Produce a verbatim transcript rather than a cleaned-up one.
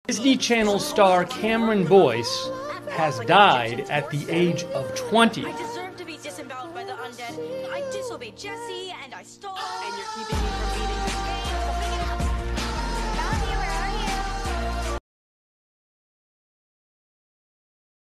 Disney Channel star Cameron Boyce has died at the age of twenty. I deserve to be disemboweled by the undead. I disobeyed Jessie and I stole. And you're keeping me from beating this